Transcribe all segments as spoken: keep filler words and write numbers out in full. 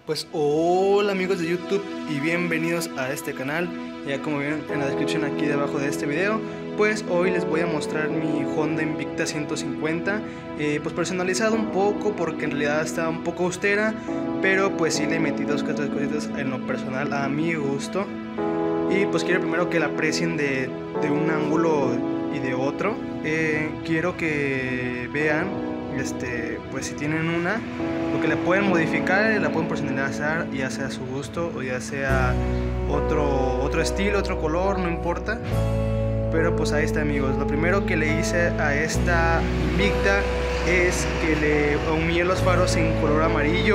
Pues hola amigos de YouTube y bienvenidos a este canal. Ya como vieron en la descripción aquí debajo de este video, pues hoy les voy a mostrar mi Honda Invicta ciento cincuenta, eh, pues personalizado un poco porque en realidad está un poco austera, pero pues sí le metí dos que tres cositas en lo personal a mi gusto. Y pues quiero primero que la aprecien de, de un ángulo y de otro. eh, quiero que vean este, pues si tienen una, lo que le pueden modificar, la pueden personalizar ya sea a su gusto o ya sea otro, otro estilo, otro color, no importa. Pero pues ahí está amigos, lo primero que le hice a esta Invicta es que le ahumé los faros en color amarillo.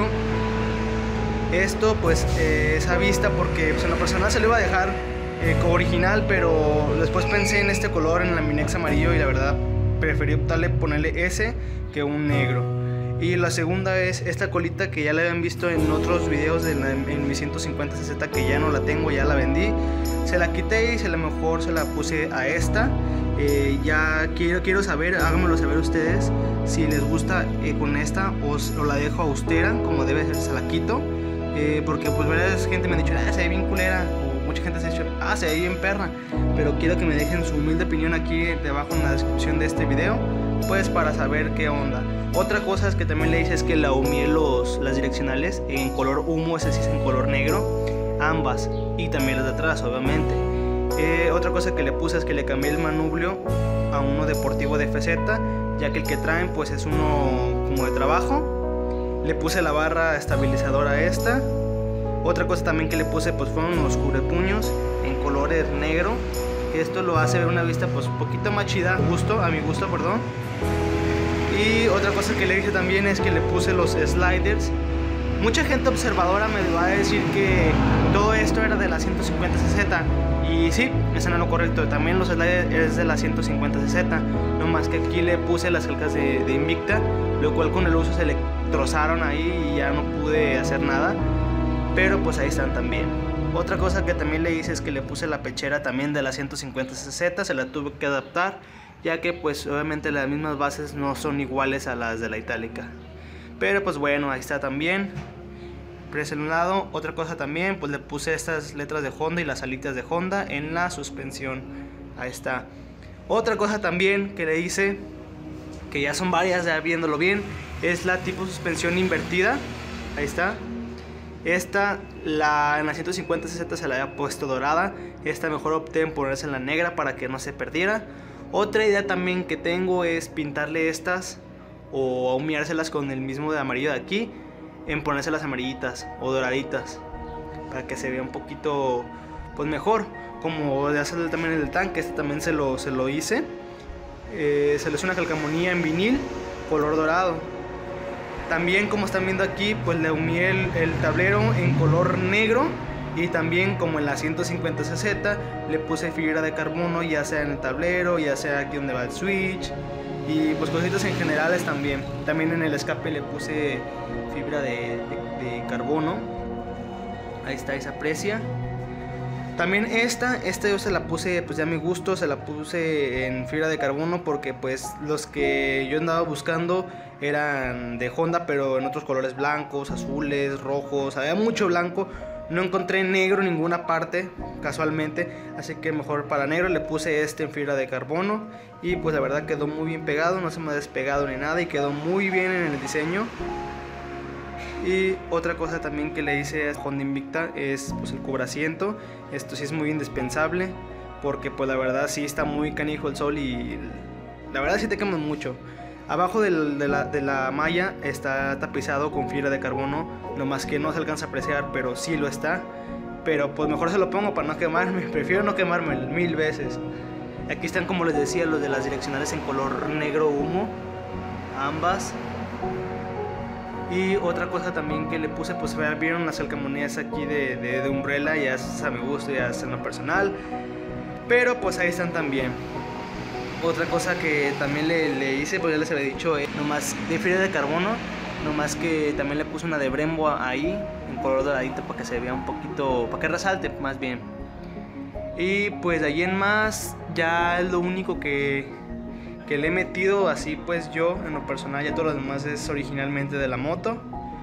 Esto pues eh, es a vista porque pues, en la persona se lo iba a dejar eh, como original, pero después pensé en este color, en la Minex amarillo, y la verdad preferí optarle ponerle ese que un negro. Y la segunda es esta colita que ya la habían visto en otros videos de la, en mi ciento cincuenta C Z, que ya no la tengo, ya la vendí. Se la quité y se la mejor se la puse a esta. Eh, ya quiero, quiero saber, háganmelo saber ustedes si les gusta eh, con esta o, o la dejo austera como debe ser, se la quito. Eh, porque pues varias gente me ha dicho, ah, se ve bien culera, o mucha gente se ha dicho, ah, se ve bien perra. Pero quiero que me dejen su humilde opinión aquí debajo en la descripción de este video, pues para saber qué onda. Otra cosa es que también le hice es que la ahumé los, las direccionales en color humo, ese sí es en color negro, ambas, y también las de atrás obviamente. Eh, otra cosa que le puse es que le cambié el manubrio a uno deportivo de F Z, ya que el que traen pues es uno como de trabajo. Le puse la barra estabilizadora a esta. Otra cosa también que le puse pues fueron los cubrepuños en colores negro, que esto lo hace ver una vista pues un poquito más chida, gusto, a mi gusto, perdón. Y otra cosa que le hice también es que le puse los sliders. Mucha gente observadora me va a decir que todo esto era de la ciento cincuenta C Z, y sí, eso no es lo correcto. También los sliders es de la ciento cincuenta C Z, no más que aquí le puse las calcas de, de Invicta, lo cual con el uso se le trozaron ahí y ya no pude hacer nada, pero pues ahí están también. Otra cosa que también le hice es que le puse la pechera también de la ciento cincuenta C Z, se la tuve que adaptar, ya que pues obviamente las mismas bases no son iguales a las de la Itálica. Pero pues bueno, ahí está también. Presa en un lado. Otra cosa también, pues le puse estas letras de Honda y las alitas de Honda en la suspensión. Ahí está. Otra cosa también que le hice, que ya son varias ya viéndolo bien, es la tipo suspensión invertida. Ahí está. Esta, la, en la ciento cincuenta C Z se la había puesto dorada. Esta mejor opté en ponerse en la negra para que no se perdiera. Otra idea también que tengo es pintarle estas o ahumeárselas con el mismo de amarillo de aquí, en ponerse las amarillitas o doraditas para que se vea un poquito pues mejor, como de hacer también el tanque. Este también se lo, se lo hice, eh, se le hizo una calcamonía en vinil color dorado. También, como están viendo aquí, pues le ahumé el, el tablero en color negro. Y también, como en la ciento cincuenta C Z, le puse fibra de carbono, ya sea en el tablero, ya sea aquí donde va el switch, y pues cositas en generales también. También en el escape le puse fibra de, de, de carbono. Ahí está, ahí se aprecia. También esta, esta yo se la puse pues ya a mi gusto, se la puse en fibra de carbono porque pues los que yo andaba buscando eran de Honda, pero en otros colores blancos, azules, rojos, había mucho blanco. No encontré negro en ninguna parte, casualmente, así que mejor para negro le puse este en fibra de carbono. Y pues la verdad quedó muy bien pegado, no se me ha despegado ni nada y quedó muy bien en el diseño. Y otra cosa también que le hice a Honda Invicta es pues el cubrasiento. Esto sí es muy indispensable porque pues la verdad sí está muy canijo el sol y la verdad sí te quema mucho. Abajo del, de, la, de la malla está tapizado con fibra de carbono, no más que no se alcanza a apreciar, pero sí lo está. Pero pues mejor se lo pongo para no quemarme, prefiero no quemarme mil veces. Aquí están, como les decía, los de las direccionales en color negro humo, ambas. Y otra cosa también que le puse, pues vieron las calcamonías aquí de, de, de Umbrella, ya es a mi gusto, ya es en lo personal, pero pues ahí están también. Otra cosa que también le, le hice, pues ya les había dicho, eh, nomás de fibra de carbono, nomás que también le puse una de Brembo ahí, en color doradito, para que se vea un poquito, para que resalte más bien. Y pues de ahí en más, ya es lo único que, que le he metido así pues yo, en lo personal. Ya todo lo demás es originalmente de la moto.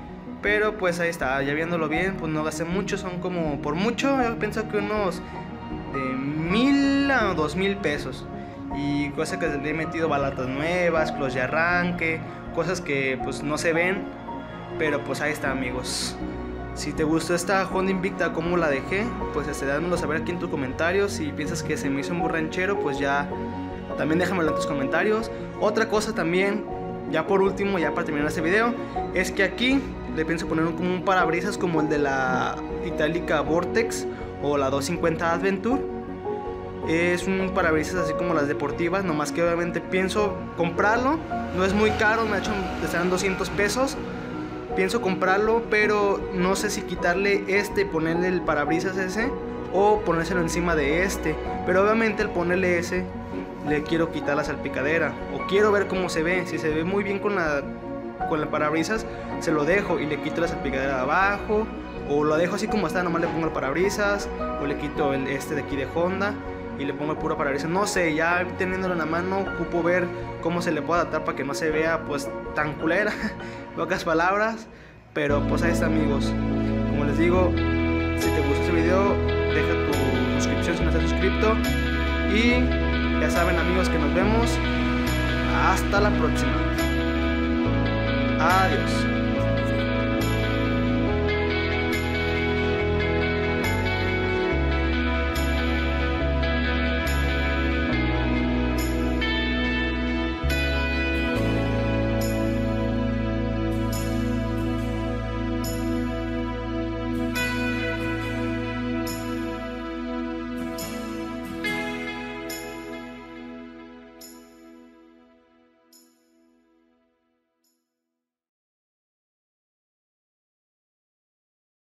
Pero pues ahí está, ya viéndolo bien, pues no gasté mucho, son como por mucho, yo pienso que unos de mil a dos mil pesos. Y cosas que le he metido balatas nuevas, clos de arranque, cosas que pues no se ven, pero pues ahí está, amigos. Si te gustó esta Honda Invicta, cómo la dejé, pues este, dámelo saber aquí en tus comentarios. Si piensas que se me hizo un burranchero, pues ya también déjamelo en tus comentarios. Otra cosa también, ya por último, ya para terminar este video, es que aquí le pienso poner un, como un parabrisas como el de la Itálica Vortex o la doscientos cincuenta Adventure. Es un parabrisas así como las deportivas, nomás que obviamente pienso comprarlo. No es muy caro, me ha hecho, estarán doscientos pesos. Pienso comprarlo, pero no sé si quitarle este y ponerle el parabrisas ese o ponérselo encima de este. Pero obviamente al ponerle ese le quiero quitar la salpicadera o quiero ver cómo se ve. Si se ve muy bien con la con el parabrisas, se lo dejo y le quito la salpicadera de abajo, o lo dejo así como está, nomás le pongo el parabrisas, o le quito el este de aquí de Honda y le pongo el puro parabrisas. No sé, ya teniéndolo en la mano ocupo ver cómo se le puede adaptar para que no se vea pues tan culera, pocas palabras. Pero pues ahí está, amigos, como les digo, si te gustó este video, deja tu suscripción si no estás suscrito. Y ya saben, amigos, que nos vemos hasta la próxima. Adiós.